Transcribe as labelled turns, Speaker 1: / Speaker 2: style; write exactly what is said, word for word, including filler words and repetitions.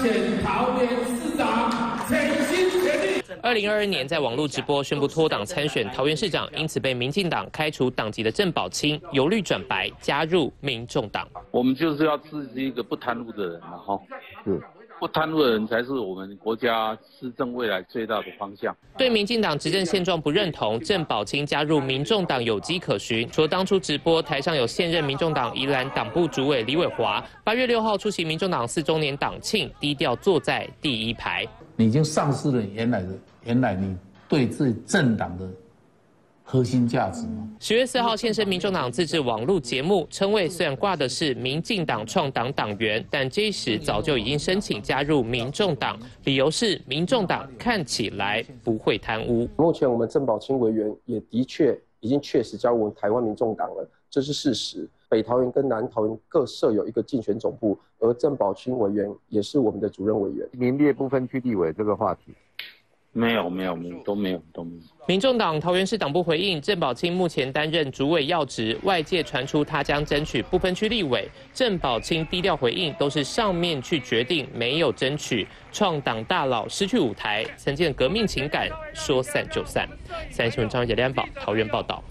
Speaker 1: 选桃园市长，全心全力。
Speaker 2: 二零二二年在网络直播宣布脱党参选桃园市长，因此被民进党开除党籍的郑宝清由绿转白，加入民众党。
Speaker 3: 我们就是要支持一个不贪污的人了哈，是。不贪污的人才是我们国家施政未来最大的方向。
Speaker 2: 对民进党执政现状不认同，郑宝清加入民众党有迹可循。除了当初直播台上有现任民众党宜兰党部主委李伟华，八月六号出席民众党四周年党庆，低调坐在第一排。
Speaker 4: 你已经丧失了原来的原来你对这政党的核心价值吗？
Speaker 2: 十月四号现身民众党自制网络节目，称谓虽然挂的是民进党创党党员，但这时早就已经申请加入民众党，理由是民众党看起来不会贪污。
Speaker 5: 目前我们郑宝清委员也的确已经确实加入我们台湾民众党了，这是事实。北桃园跟南桃园各设有一个竞选总部，而郑宝清委员也是我们的主任委员。
Speaker 6: 名列不分区立委这个话题。
Speaker 3: 没有没有没有都没有都没有。
Speaker 2: 民众党桃园市党部回应，郑宝清目前担任主委要职，外界传出他将争取不分区立委。郑宝清低调回应，都是上面去决定，没有争取。创党大佬失去舞台，曾经的革命情感说散就散。三新闻张杰、梁宝桃园报道。